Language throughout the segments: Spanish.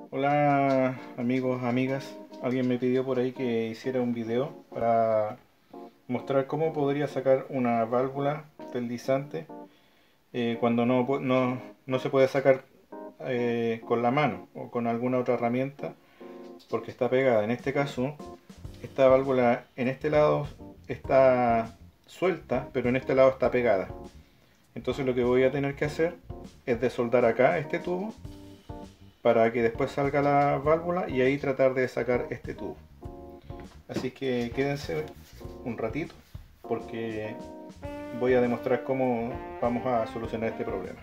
Hola amigos, amigas. Alguien me pidió por ahí que hiciera un video para mostrar cómo podría sacar una válvula deslizante cuando no se puede sacar con la mano o con alguna otra herramienta porque está pegada. En este caso, esta válvula en este lado está suelta, pero en este lado está pegada. Entonces lo que voy a tener que hacer es desoldar acá este tubo para que después salga la válvula y ahí tratar de sacar este tubo. Así que quédense un ratito porque voy a demostrar cómo vamos a solucionar este problema.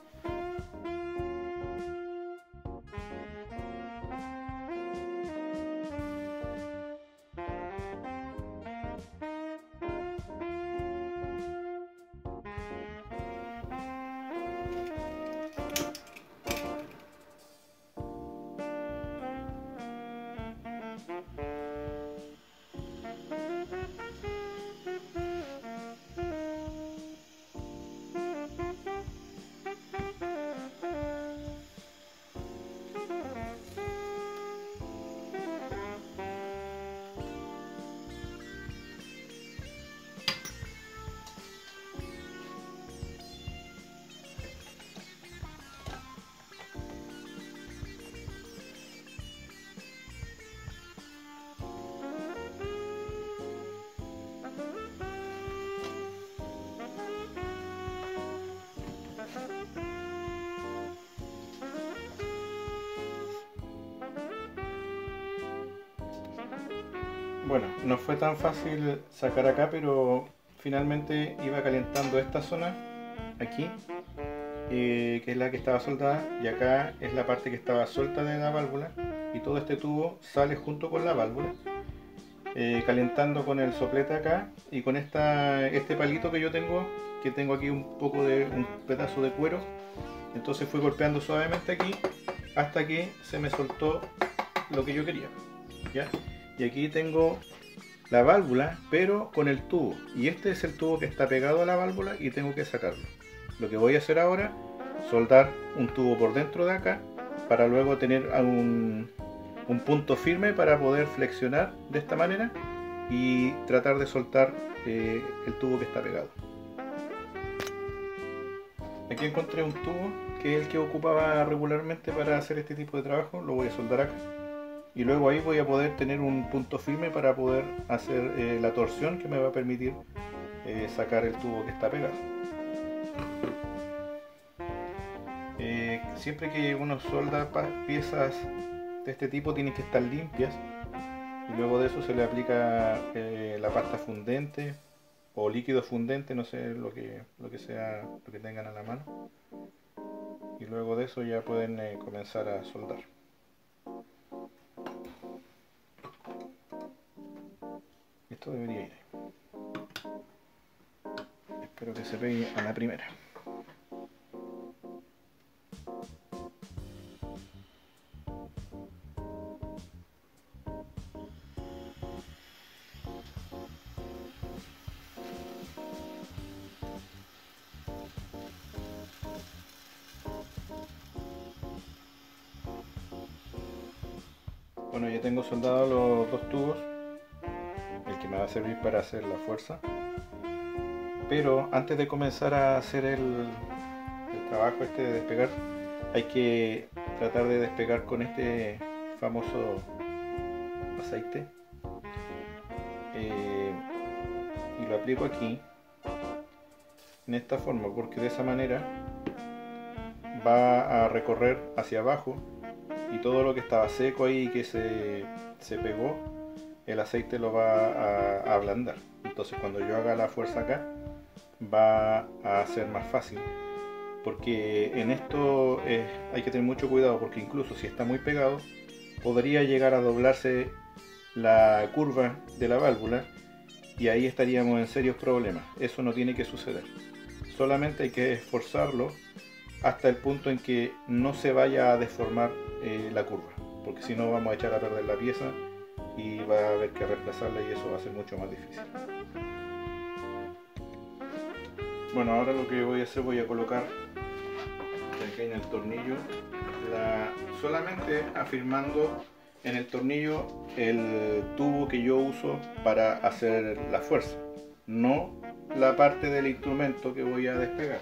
Bueno, no fue tan fácil sacar acá, pero finalmente iba calentando esta zona aquí, que es la que estaba soldada, y acá es la parte que estaba suelta de la válvula, y todo este tubo sale junto con la válvula, calentando con el soplete acá y con este palito que tengo aquí un pedazo de cuero. Entonces fui golpeando suavemente aquí hasta que se me soltó lo que yo quería, ¿ya? Y aquí tengo la válvula, pero con el tubo. Y este es el tubo que está pegado a la válvula y tengo que sacarlo. Lo que voy a hacer ahora, soldar un tubo por dentro de acá para luego tener un punto firme para poder flexionar de esta manera y tratar de soltar el tubo que está pegado. Aquí encontré un tubo que es el que ocupaba regularmente para hacer este tipo de trabajo. Lo voy a soldar acá y luego ahí voy a poder tener un punto firme para poder hacer la torsión que me va a permitir sacar el tubo que está pegado. Siempre que uno solda piezas de este tipo tienen que estar limpias y luego de eso se le aplica la pasta fundente o líquido fundente, no sé lo que sea, lo que tengan a la mano, y luego de eso ya pueden comenzar a soldar. Esto debería ir. Espero que se pegue a la primera. Bueno, ya tengo soldados los dos tubos, el que me va a servir para hacer la fuerza. Pero antes de comenzar a hacer el trabajo este de despegar, hay que tratar de despegar con este famoso aceite. Y lo aplico aquí, en esta forma, porque de esa manera va a recorrer hacia abajo y todo lo que estaba seco ahí y que se pegó, el aceite lo va a ablandar. Entonces cuando yo haga la fuerza acá, va a ser más fácil. Porque en esto hay que tener mucho cuidado, porque incluso si está muy pegado, podría llegar a doblarse la curva de la válvula y ahí estaríamos en serios problemas. Eso no tiene que suceder. Solamente hay que esforzarlo hasta el punto en que no se vaya a deformar la curva, porque si no vamos a echar a perder la pieza y va a haber que reemplazarla y eso va a ser mucho más difícil. Bueno, ahora lo que voy a hacer, voy a colocar aquí en el tornillo la solamente afirmando en el tornillo el tubo que yo uso para hacer la fuerza, no la parte del instrumento que voy a despegar.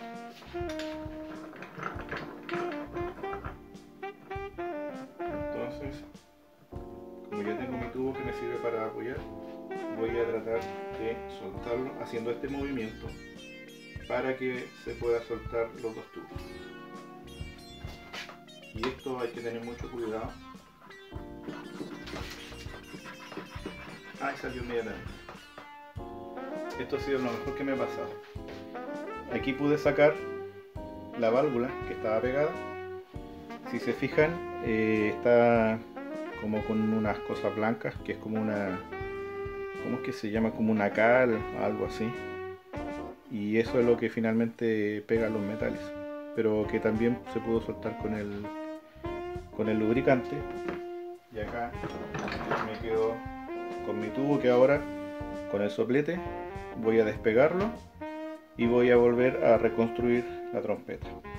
Entonces, como ya tengo mi tubo que me sirve para apoyar, voy a tratar de soltarlo haciendo este movimiento para que se pueda soltar los dos tubos. Y esto hay que tener mucho cuidado. Ahí salió inmediatamente. Esto ha sido lo mejor que me ha pasado. Aquí pude sacar la válvula que estaba pegada. Si se fijan, está como con unas cosas blancas, que es como una... ¿Cómo es que se llama? Como una cal, algo así. Y eso es lo que finalmente pega los metales. Pero que también se pudo soltar con el lubricante. Y acá me quedo con mi tubo, que ahora con el soplete voy a despegarlo y voy a volver a reconstruir la trompeta.